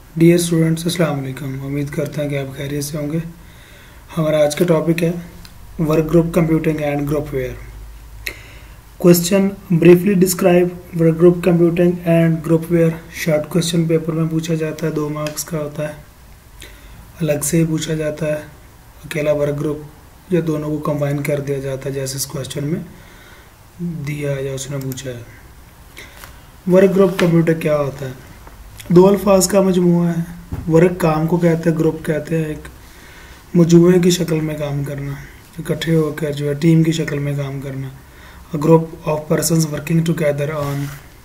Dear students, अस्सलाम वालेकुम। उम्मीद करते हैं कि आप खैरियत से होंगे। हमारा आज का टॉपिक है work group computing and groupware. Question, briefly describe work group computing and groupware. Short question paper में पूछा जाता है, 2 मार्क्स का होता है। अलग से ही पूछा जाता है, अकेला वर्क ग्रुप या दोनों को कंबाइन कर दिया जाता है जैसे इस क्वेश्चन में दिया या उसने पूछा है। वर्क ग्रुप कंप्यूटर क्या होता है? 2 अल्फाज का मजमूआ है। वर्क काम को कहते हैं, ग्रुप कहते हैं एक मजमूए की शक्ल में काम करना, इकट्ठे होकर जो है टीम की शक्ल में काम करना। A group of persons working together on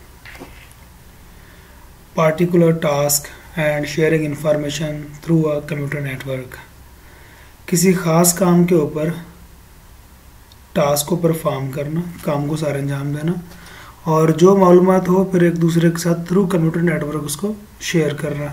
particular task and sharing information through a computer network. किसी ख़ास काम के ऊपर टास्क को परफॉर्म करना, काम को सारे अंजाम देना, और जो मालूमात हो फिर एक दूसरे के साथ थ्रू कंप्यूटर नेटवर्क उसको शेयर करना।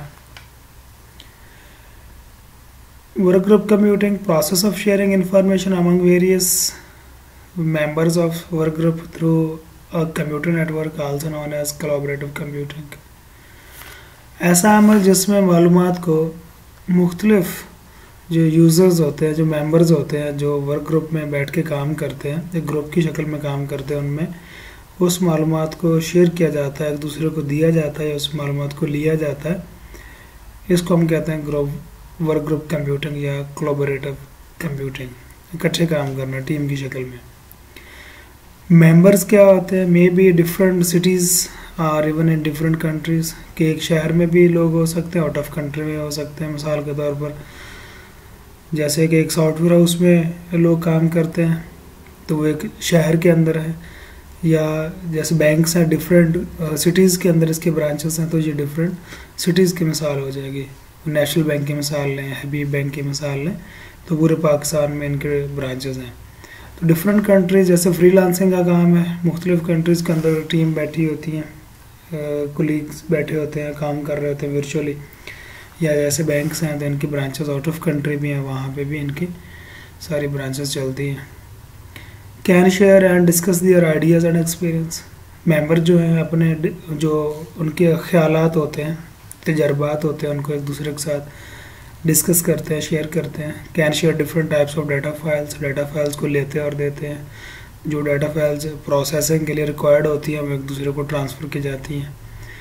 Work group computing, process of sharing information among various members of work group through a computer network, also known as collaborative computing. ऐसा अमल जिसमें मालूमात को मुख्तलिफ जो यूज़र्स होते हैं, जो मेंबर्स होते हैं, जो वर्क ग्रुप में बैठ के काम करते हैं, एक ग्रुप की शक्ल में काम करते हैं, उनमें उस मालूमात को शेयर किया जाता है, एक दूसरे को दिया जाता है या उस मालूमात को लिया जाता है। इसको हम कहते हैं वर्क ग्रुप कंप्यूटिंग या कोलैबोरेटिव कंप्यूटिंग। इकट्ठे काम करना टीम की शक्ल में। मेंबर्स क्या होते हैं? मे बी डिफरेंट सिटीज़ और इवन इन डिफरेंट कंट्रीज़। कि एक शहर में भी लोग हो सकते हैं, आउट ऑफ कंट्री में हो सकते हैं। मिसाल के तौर पर जैसे कि एक सॉफ्टवेयर हाउस में लोग काम करते हैं तो वो एक शहर के अंदर है, या जैसे बैंक्स हैं डिफरेंट सिटीज़ के अंदर इसके ब्रांचेस हैं, तो ये डिफरेंट सिटीज़ की मिसाल हो जाएगी। नेशनल बैंक की मिसाल लें, हबीब बैंक की मिसाल लें, तो पूरे पाकिस्तान में इनके ब्रांचेस हैं। तो डिफरेंट कंट्रीज, जैसे फ्रीलांसिंग का काम है, मुख्तलिफ कंट्रीज़ के अंदर टीम बैठी होती हैं, कोलीग्स बैठे होते हैं, काम कर रहे होते हैं वर्चुअली। या जैसे बैंक्स हैं तो इनकी ब्रांचेस आउट ऑफ कंट्री भी हैं, वहाँ पे भी इनकी सारी ब्रांचेस चलती हैं। Can share and discuss their ideas and experience. Member जो हैं अपने जो उनके ख्यालात होते हैं, तजर्बात होते हैं, उनको एक दूसरे के साथ डिस्कस करते हैं, शेयर करते हैं। Can share different types of data files को लेते और देते हैं। जो डाटा फाइल्स प्रोसेसिंग के लिए रिक्वायर्ड होती हैं वो एक दूसरे को ट्रांसफ़र की जाती हैं।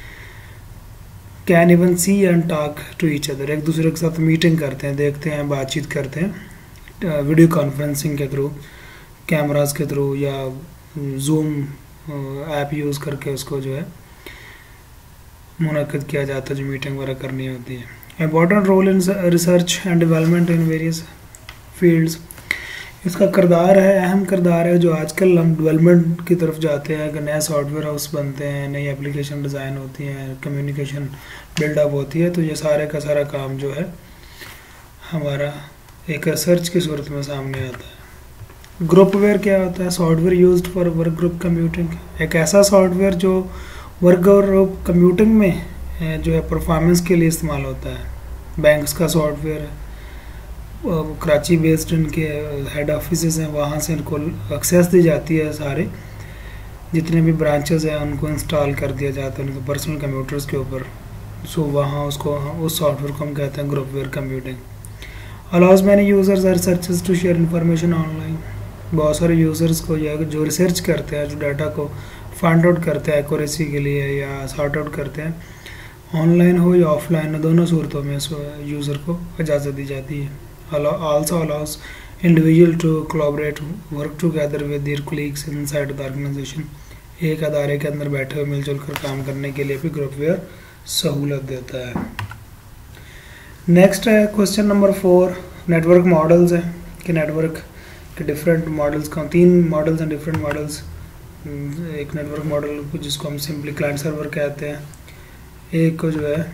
Can even see and talk to each other. एक दूसरे के साथ मीटिंग करते हैं, देखते हैं, बातचीत करते हैं वीडियो कॉन्फ्रेंसिंग के थ्रू, कैमरास के थ्रू, या जूम ऐप यूज़ करके उसको जो है मुनक्किद किया जाता है जो मीटिंग वगैरह करनी होती है। Important role in research and development in various fields. इसका किरदार है, अहम किरदार है, जो आजकल हम डेवलपमेंट की तरफ जाते हैं कि नए सॉफ्टवेयर हाउस बनते हैं, नई एप्लीकेशन डिज़ाइन होती हैं, कम्युनिकेशन बिल्डअप होती है, तो ये सारे का सारा काम जो है हमारा एक रिसर्च की सूरत में सामने आता है। ग्रुपवेयर क्या होता है? Software used for work group computing. एक ऐसा सॉफ्टवेयर जो वर्क ग्रुप कंप्यूटिंग में जो है परफॉर्मेंस के लिए इस्तेमाल होता है। बैंक्स का सॉफ्टवेयर है, कराची बेस्ड इनके हेड ऑफिस हैं, वहाँ से इनको एक्सेस दी जाती है, सारे जितने भी ब्रांचेस हैं उनको इंस्टॉल कर दिया जाता है उनके पर्सनल कंप्यूटर्स के ऊपर। सो वहाँ उसको उस सॉफ्टवेयर को हम कहते हैं groupware computing. Allows many users or searches to share information online. बहुत सारे यूज़र्स को या जो रिसर्च करते हैं, जो डाटा को फाइंड आउट करते हैं एक्यूरेसी के लिए या सॉर्ट आउट करते हैं, ऑनलाइन हो या ऑफलाइन हो, दोनों सूरतों में यूज़र को इजाज़त दी जाती है। Also allows individual to collaborate, work together with their colleagues inside the organization। एक अदारे के अंदर बैठे हुए मिलजुल कर काम करने के लिए भी ग्रुपवेयर सहूलत देता है। नेक्स्ट है क्वेश्चन नंबर 4, नेटवर्क मॉडल्स है कि नेटवर्क के डिफरेंट मॉडल्स का 3 मॉडल्स हैं, डिफरेंट मॉडल्स। एक नेटवर्क मॉडल जिसको हम सिंपली क्लाइंट सर्वर कहते हैं, एक को जो है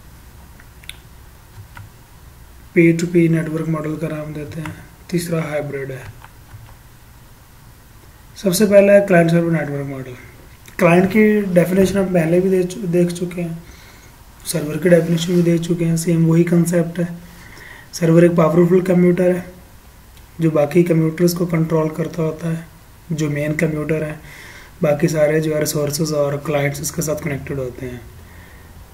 पे टू पे नेटवर्क मॉडल का नाम देते हैं, तीसरा हाइब्रिड है। सबसे पहला है client server network model. Client की डेफिनेशन हम पहले भी देख चुके हैं, सर्वर की डेफिनेशन भी देख चुके हैं, सेम वही कंसेप्ट है। सर्वर एक पावरफुल कंप्यूटर है जो बाकी कंप्यूटर्स को कंट्रोल करता होता है, जो मेन कंप्यूटर है, बाकी सारे जो है रिसोर्सेज और क्लाइंट्स इसके साथ कनेक्टेड होते हैं।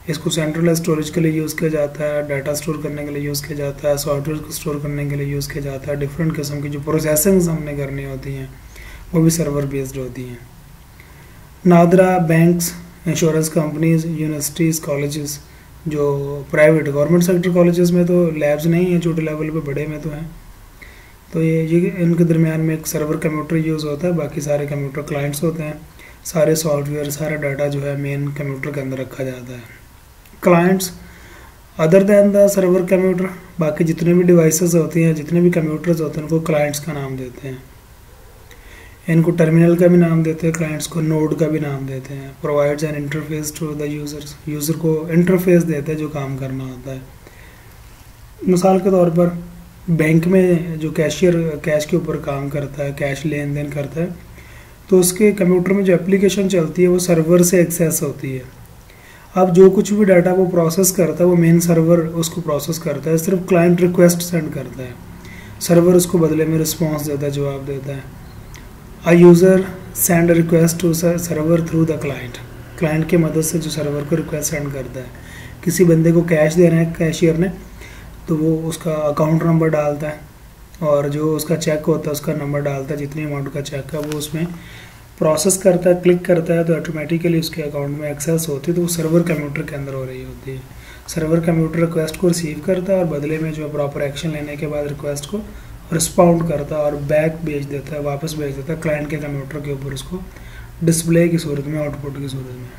इसको सेंट्रल स्टोरेज के लिए यूज़ किया जाता है, डाटा स्टोर करने के लिए यूज़ किया जाता है, सॉफ्टवेयर को स्टोर करने के लिए यूज़ किया जाता है। डिफरेंट किस्म की जो प्रोसेसिंग्स हमने करनी होती हैं वो भी सर्वर बेस्ड होती हैं। NADRA banks, insurance companies, universities, colleges, जो प्राइवेट गवर्नमेंट सेक्टर कॉलेजेस में तो लैब्स नहीं हैं, छोटे लेवल पे, बड़े में तो हैं। तो ये इनके दरमियान में एक सर्वर कंप्यूटर यूज़ होता है, बाकी सारे कंप्यूटर क्लाइंट्स होते हैं। सारे सॉफ्टवेयर, सारा डाटा जो है मेन कंप्यूटर के अंदर रखा जाता है। Clients other than the server computer, बाकी जितने भी डिवाइसेस होती हैं, जितने भी कंप्यूटर्स होते हैं, उनको क्लाइंट्स का नाम देते हैं। इनको टर्मिनल का भी नाम देते हैं, क्लाइंट्स को नोड का भी नाम देते हैं। Provides an interface to the users, user को इंटरफेस देते हैं जो काम करना होता है। मिसाल के तौर पर बैंक में जो कैशियर कैश के ऊपर काम करता है, कैश लेन देन करता है, तो उसके कंप्यूटर में जो एप्लीकेशन चलती है वो सर्वर से एक्सेस होती है। अब जो कुछ भी डाटा वो प्रोसेस करता है वो मेन सर्वर उसको प्रोसेस करता है, सिर्फ क्लाइंट रिक्वेस्ट सेंड करता है, सर्वर उसको बदले में रिस्पॉन्स देता है, जवाब देता है। A user send request to server through the client, client की मदद से जो सर्वर को रिक्वेस्ट सेंड करता है। किसी बंदे को कैश देना है कैशियर ने, तो वो उसका अकाउंट नंबर डालता है और जो उसका चेक होता है उसका नंबर डालता है, जितनी अमाउंट का चेक है वो उसमें प्रोसेस करता है, क्लिक करता है तो ऑटोमेटिकली उसके अकाउंट में एक्सेस होती है, तो वो सर्वर कंप्यूटर के अंदर हो रही होती है। सर्वर कंप्यूटर रिक्वेस्ट को रिसीव करता है और बदले में जो प्रॉपर एक्शन लेने के बाद रिक्वेस्ट को रिस्पॉन्ड करता है और बैक भेज देता है, वापस भेज देता है क्लाइंट के कंप्यूटर के ऊपर, उसको डिस्प्ले की सूरत में, आउटपुट की सूरत में।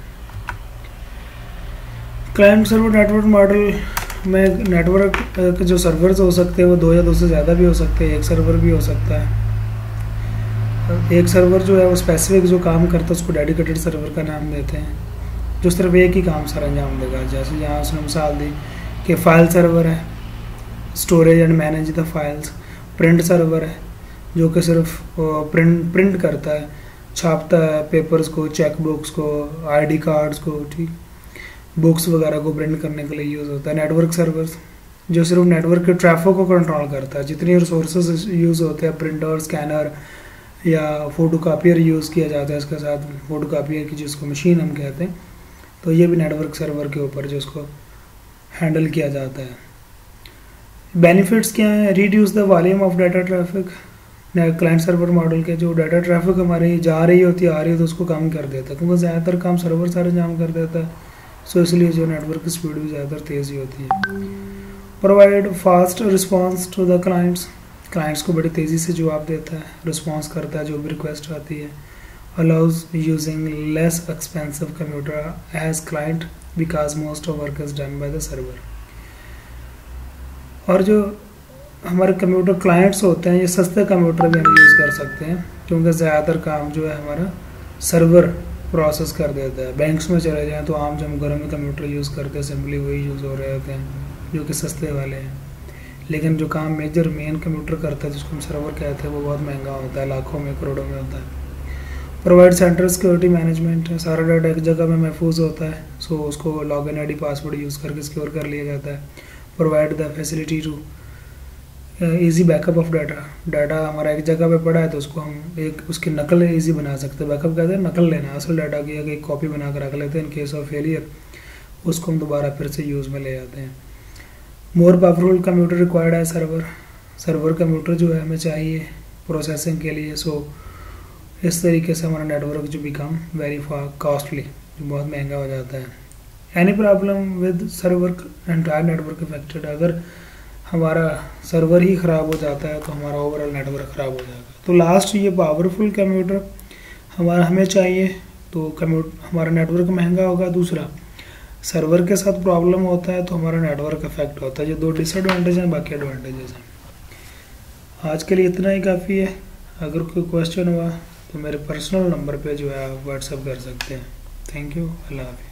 क्लाइंट सर्वर नेटवर्क मॉडल में नेटवर्क के जो सर्वर्स हो सकते हैं वो 2 या 2 से ज़्यादा भी हो सकते हैं, एक सर्वर भी हो सकता है। एक सर्वर जो है वो स्पेसिफिक जो काम करता है उसको डेडिकेटेड सर्वर का नाम देते हैं, जो सिर्फ एक ही काम सर अंजाम देगा। जैसे यहाँ उसने मिसाल दी कि फाइल सर्वर है, storage and manage the files. Print server है जो कि सिर्फ प्रिंट करता है, छापता है पेपर्स को, चेक बुक्स को, आईडी कार्ड्स को, ठीक, बुक्स वगैरह को प्रिंट करने के लिए यूज़ होता है। नेटवर्क सर्वर्स जो सिर्फ नेटवर्क के ट्रैफिक को कंट्रोल करता है, जितनी रिसोर्सेज यूज़ होते हैं, प्रिंटर, स्कैनर या फोटो कापियर यूज़ किया जाता है इसके साथ, फोटो कापियर की जिसको मशीन हम कहते हैं, तो ये भी नेटवर्क सर्वर के ऊपर जो उसको हैंडल किया जाता है। बेनिफिट्स क्या हैं? Reduce the volume of data traffic, client server model के जो डाटा ट्रैफिक हमारी जा रही होती है, आ रही है, तो उसको कम कर देता है, क्योंकि ज़्यादातर काम सर्वर सारे अंजाम कर देता है, सो इसलिए जो नेटवर्क की स्पीड भी ज़्यादातर तेज़ी होती है। Provide fast response to the clients, clients को बड़ी तेज़ी से जवाब देता है, रिस्पॉन्स करता है जो भी रिक्वेस्ट आती है। Allows using less expensive computer as client because most of work is done by the server. और जो हमारे कंप्यूटर क्लाइंट्स होते हैं ये सस्ते कंप्यूटर भी हम यूज़ कर सकते हैं, क्योंकि ज़्यादातर काम जो है हमारा सर्वर प्रोसेस कर देता है। बैंक्स में चले जाएँ तो आम जो हम घरों में कंप्यूटर यूज़ करते हैं सिंपली वही यूज़ हो रहे होते हैं जो कि सस्ते वाले हैं, लेकिन जो काम मेजर मेन कंप्यूटर करता है जिसको हम सर्वर कहते हैं वो बहुत महंगा होता है, लाखों में करोड़ों में होता है। प्रोवाइड सेंट्रल सिक्योरिटी मैनेजमेंट, सारा डाटा एक जगह में महफूज होता है, सो उसको लॉगिन आईडी पासवर्ड यूज़ करके सिक्योर कर लिया जाता है। Provide the facility to easy backup of data, data हमारा एक जगह पे पड़ा है तो उसको हम एक उसकी नकल इजी बना सकते हैं। बैकअप कहते हैं नकल लेना, असल डाटा की एक कॉपी बना कर रख लेते हैं, इन केस ऑफ फेलियर उसको हम दोबारा फिर से यूज़ में ले जाते हैं। मोर पावरफुल कंप्यूटर रिक्वायर्ड है सर्वर, सर्वर कंप्यूटर जो है हमें चाहिए प्रोसेसिंग के लिए, सो इस तरीके से हमारा नेटवर्क जो बिकम वेरी कॉस्टली, जो बहुत महंगा हो जाता है। Any problem with server entire network affected, अगर हमारा सर्वर ही ख़राब हो जाता है तो हमारा ओवरऑल नेटवर्क ख़राब हो जाएगा। तो लास्ट ये पावरफुल कंप्यूटर हमारा हमें चाहिए तो हमारा नेटवर्क महंगा होगा। दूसरा सर्वर के साथ प्रॉब्लम होता है तो हमारा नेटवर्क अफेक्ट होता है। ये 2 डिसएडवांटेज हैं, बाकी एडवांटेजेस हैं। आज के लिए इतना ही काफ़ी है। अगर कोई क्वेश्चन हुआ तो मेरे पर्सनल नंबर पे जो है आप व्हाट्सएप कर सकते हैं। थैंक यू, अल्लाह हाफ़िज़।